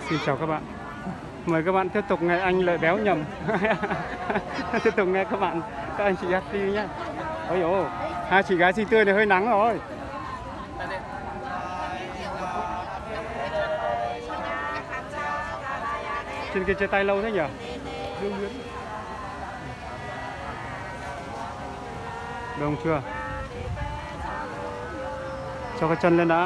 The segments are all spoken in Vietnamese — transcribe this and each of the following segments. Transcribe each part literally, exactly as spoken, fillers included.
Xin chào các bạn. Mời các bạn tiếp tục nghe anh Lợi Béo nhầm. Tiếp tục nghe các bạn, các anh chị hát đi nhé. Ôi dồi, hai chị gái xinh tươi này hơi nắng rồi. Trên kia chơi tay lâu thế nhỉ? Dương Luyến. Được chưa? Cho cái chân lên đã.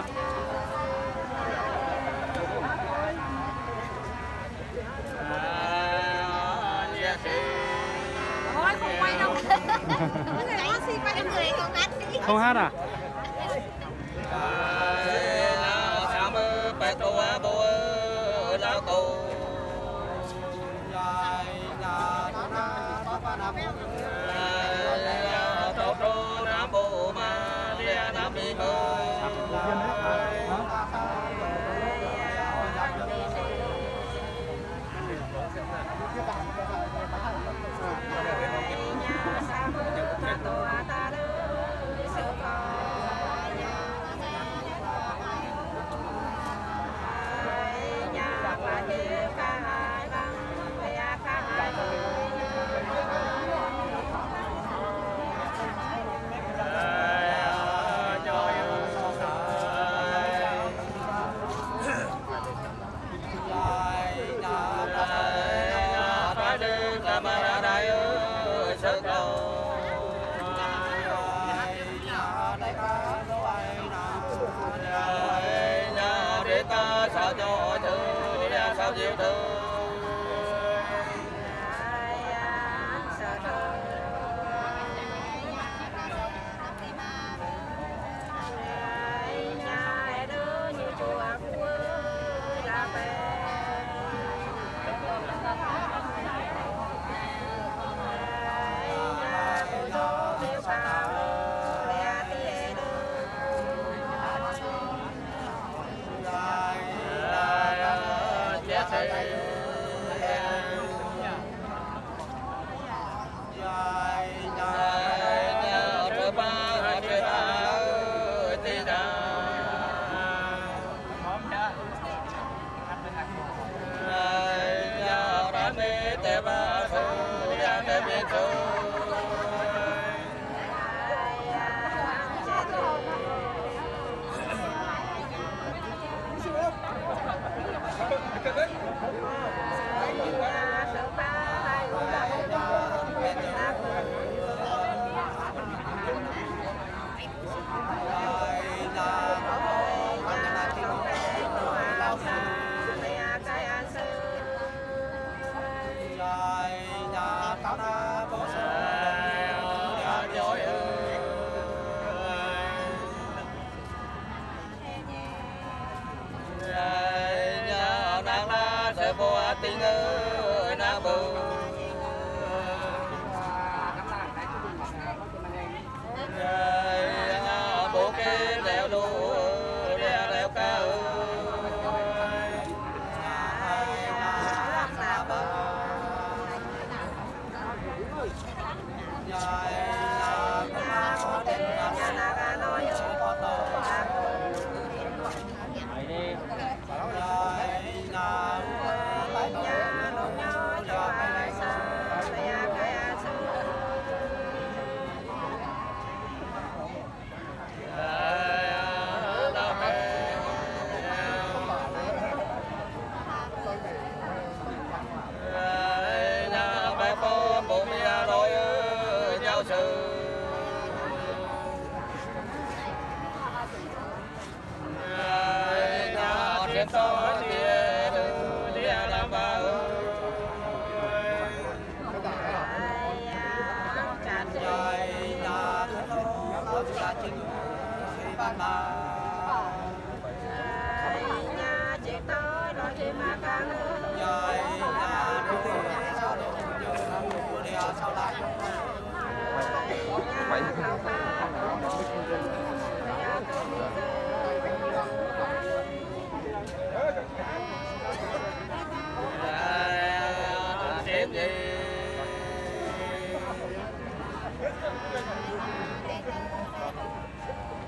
Không hát à?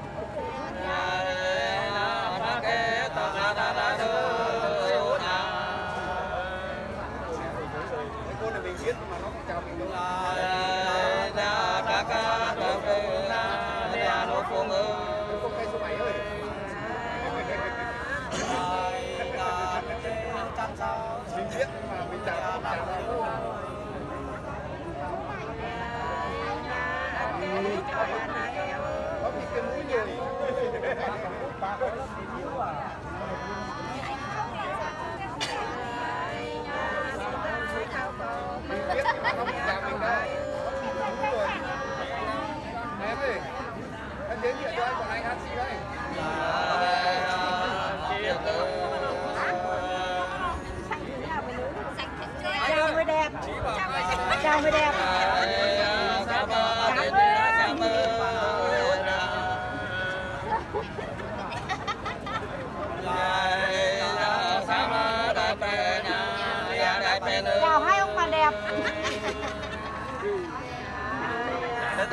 Hãy subscribe cho kênh Ghiền Mì Gõ để không bỏ lỡ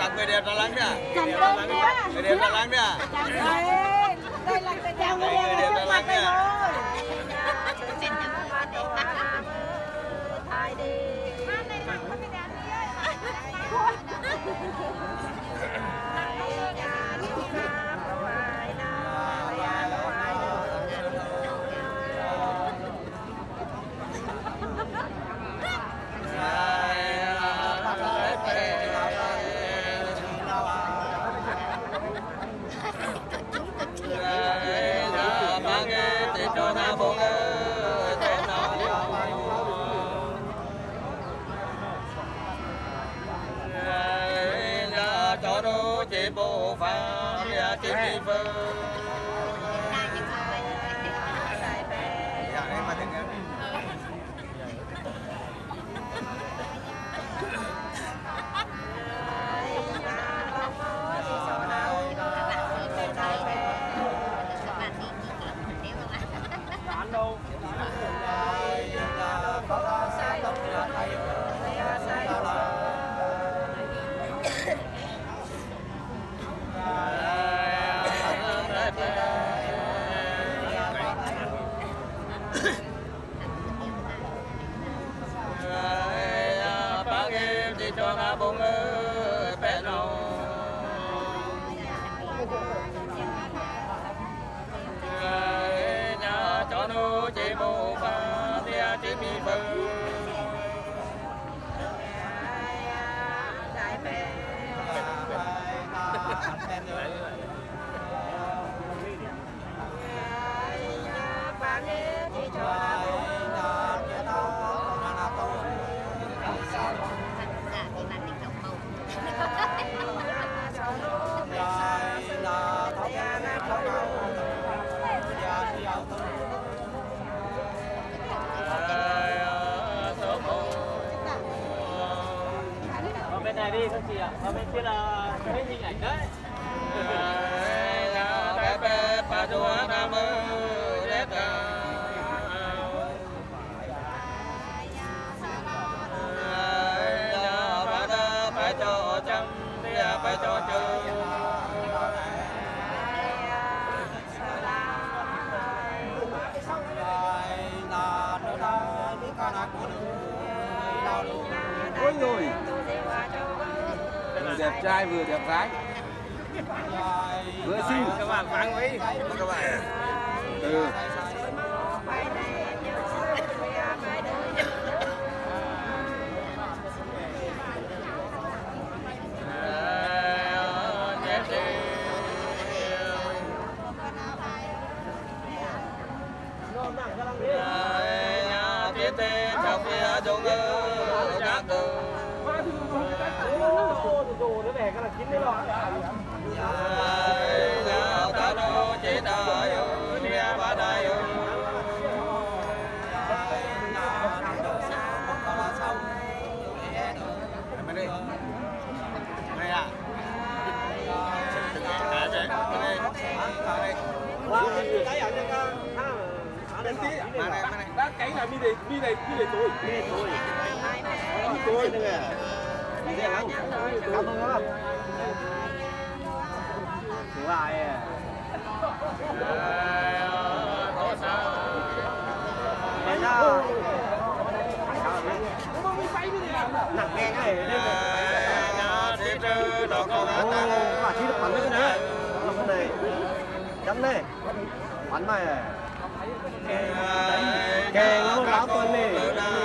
gặp người đẹp Đà Nẵng nè. Chẳng đơn quá. Người đẹp Đà Nẵng nè. Chẳng đây, đây là cái chào người đẹp Đà Nẵng nè. Thay đi. Chị bộ phá ya chị đi vơ. Dạ em mà tiếng em. Cho ngã bông ơi bé nó nhà cho nó chỉ bộ pha tia chỉ mi bơ bên này đi các chị ạ, và bên kia là cái hình ảnh đấy. Bé bé bà chúa nam ơi đẹp bà đã phải cho chăm phải cho chơi. Ôi rồi vừa đẹp trai vừa đẹp gái vừa xinh Các bạn phán quý các bạn. ừ. Đồ nó về cái là chín đấy rồi. Ta nó chỉ đời ơi, mẹ ba đời ơi. Mày đi. Mày à. Cái ở đây con. Đến tí. Mà này, mà này. Đã cái là mi này, mi này, mi này tôi. Mi này tôi. Mi tôi đây nè. Mi đây không? Cảm ơn các bạn. Đúng rồi. Đây sao? Nặng nghe cái này. Ồ, bà chỉ được bắn cái này. Bắn cái này. Chấm này. Bắn này. Kèn nó láo tôi nè.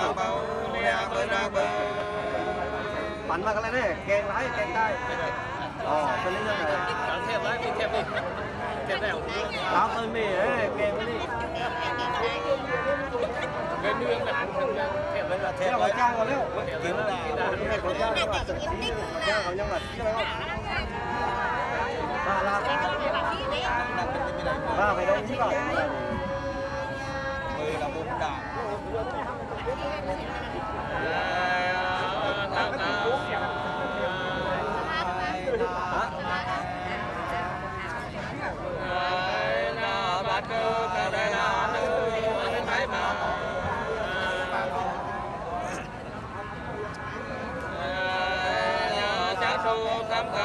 Bắn vào cái này, kèn lái, kèn tay. Ờ, tôi lấy cái này. Thêm đấy, mình thêm đi. Thêm nào. Láo tôi mì ấy, kèn nó đi. Cái nương là thêm đấy là thêm. Theo vào trong vào đấy. Kiếm là cái này có trang các bạn. Trang vào nhau là cái này không? Ba la. Ba phải đâu chứ vào. Mười là bốn đảo. Hãy subscribe cho kênh Ghiền Mì Gõ để không bỏ lỡ những video hấp dẫn.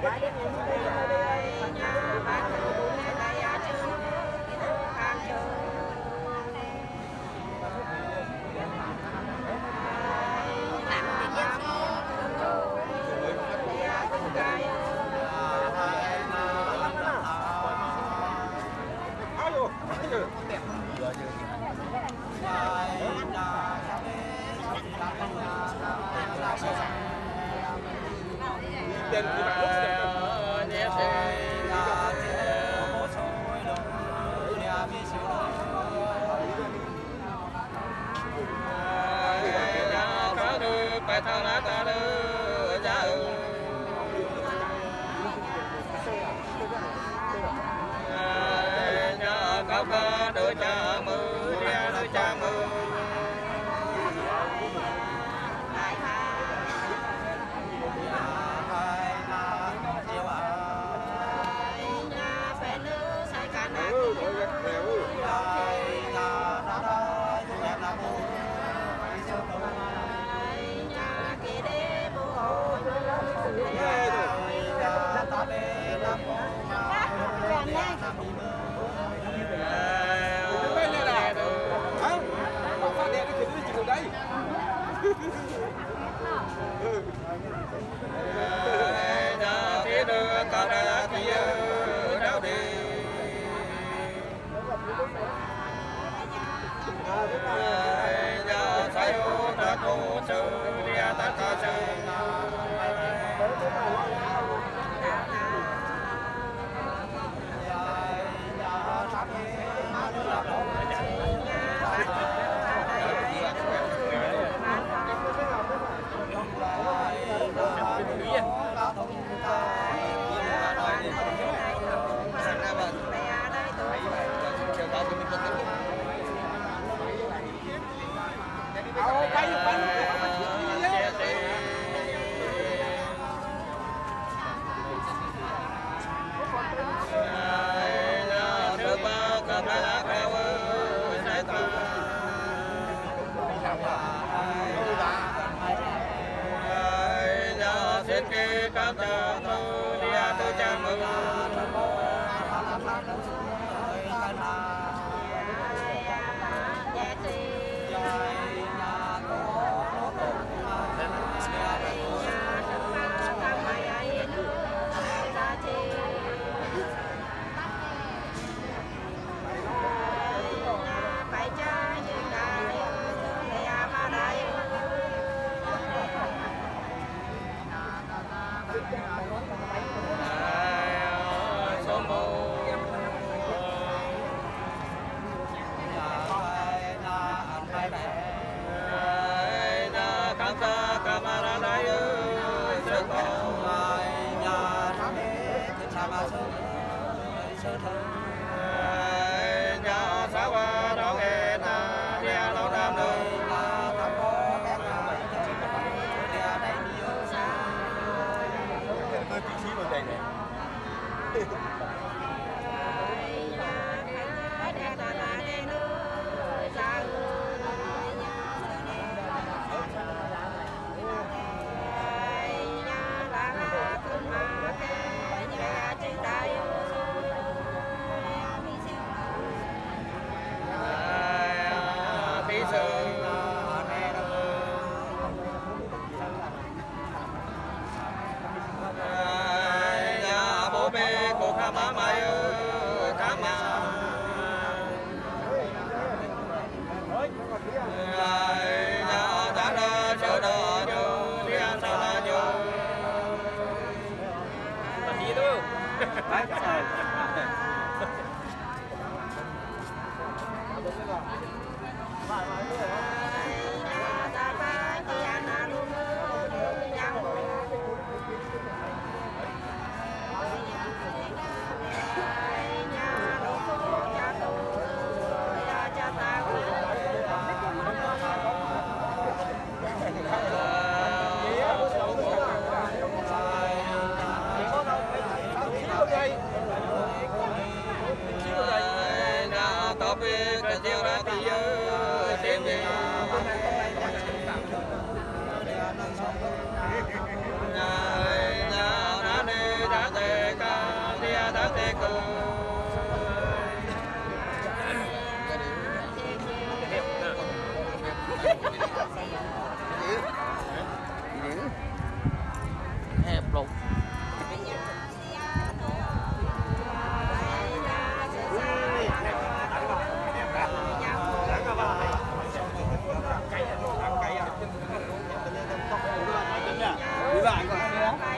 Hãy subscribe cho kênh Ghiền Mì Gõ để không bỏ lỡ hẹp lục Đi bạn còn đi đó.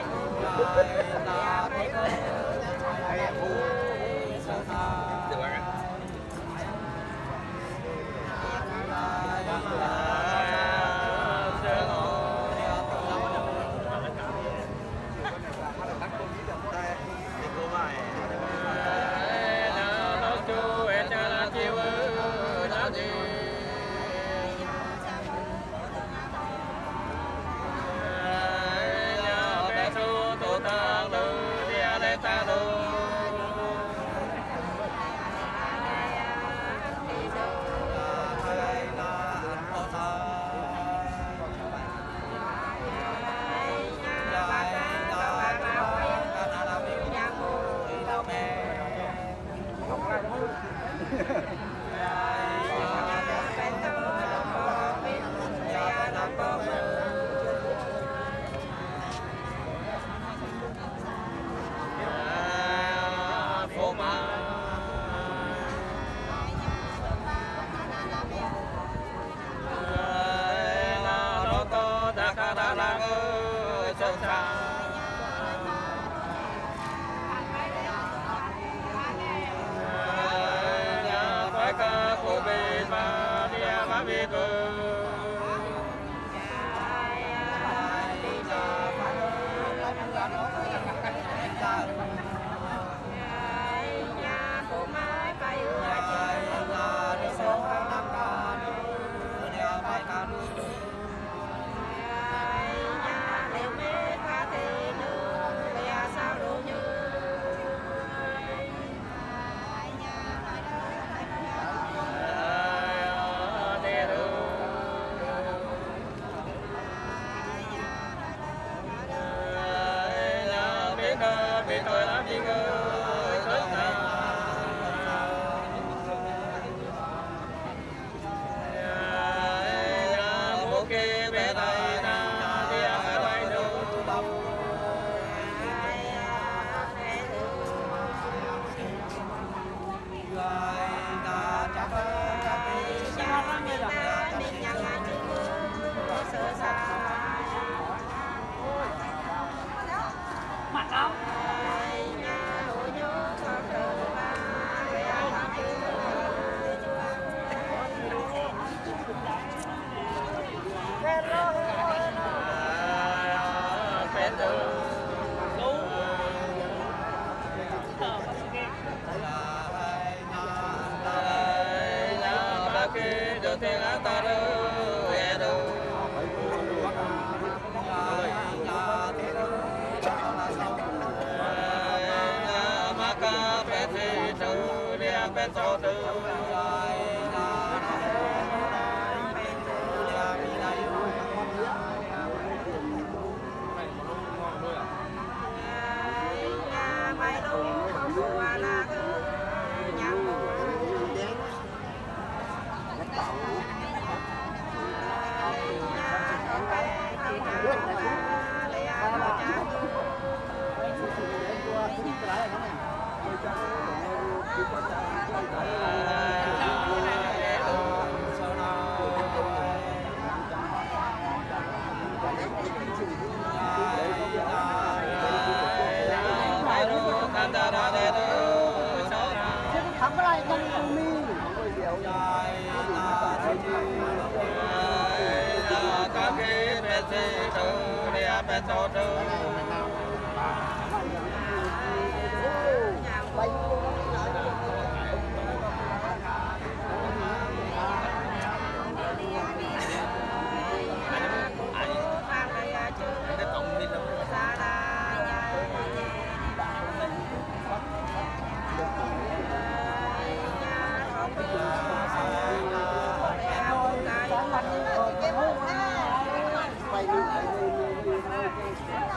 Hãy subscribe cho kênh Ghiền Mì Gõ để không bỏ lỡ những video hấp dẫn.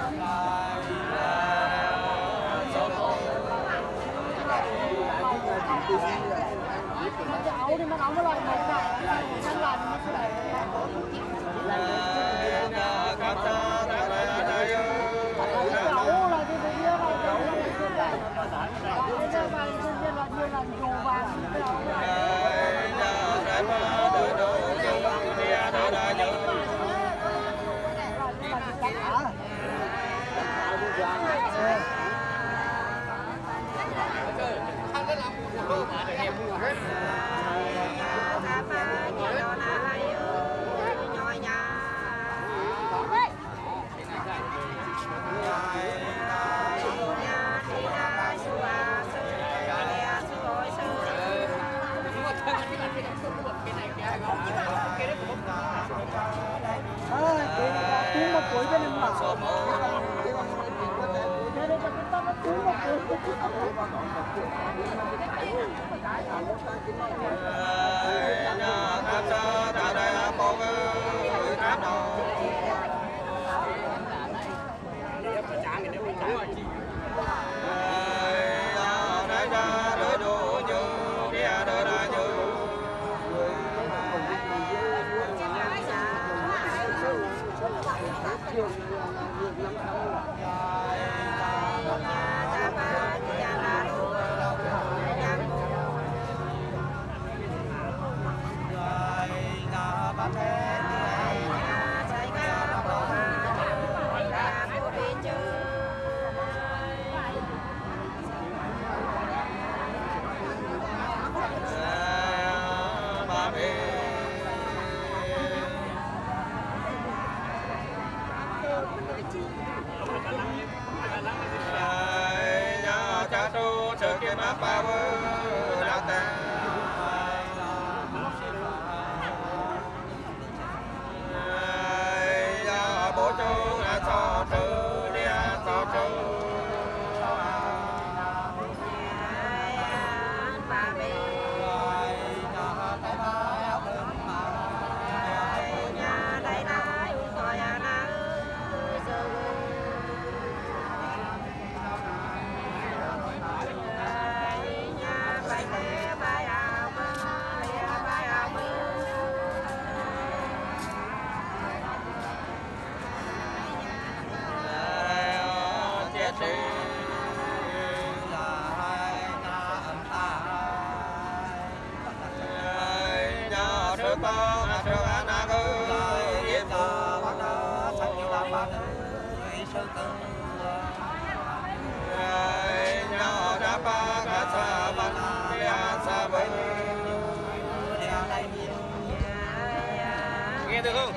Nghe được không?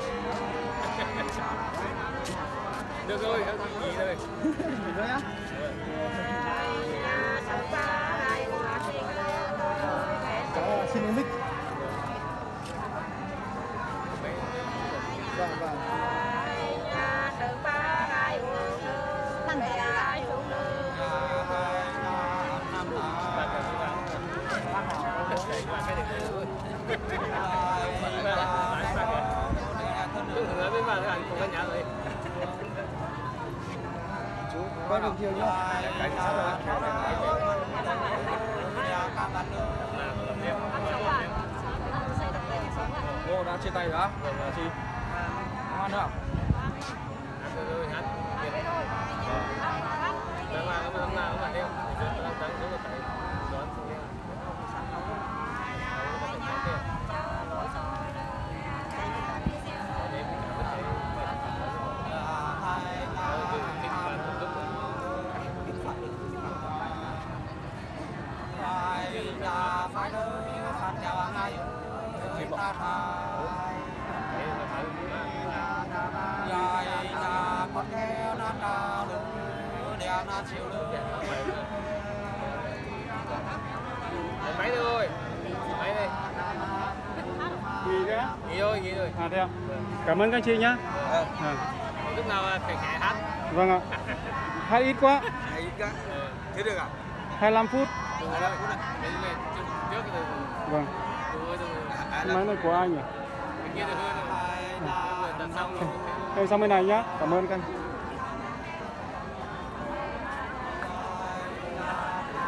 Được rồi, em nghỉ rồi. Nghỉ rồi á? Cháu xin em mic. Vâng, vâng. Chú quay được nhiều nhá. Cô đã chia tay rồi á? Rồi là chi? Không ăn nữa à? Ăn rồi rồi, ăn. Đang làm, đang làm, đang làm đeo. Đang đang đang xuống cái đón xuống đeo. Máy thôi, máy đây. Nghỉ đấy á? Nghỉ rồi, nghỉ rồi. À thế à? Cảm ơn các anh chị nhá. Vâng. À. Lúc nào phải khẽ hát. Vâng ạ. Hát ít quá. Hay ít quá. Thế được à? hai lăm phút. hai lăm phút ạ. Đấy là trước trước rồi. Vâng. Cái máy này của ai nhỉ? Cái kia được hơn rồi. Rồi tận xong rồi. Em sang bên này nhá. Cảm ơn các anh.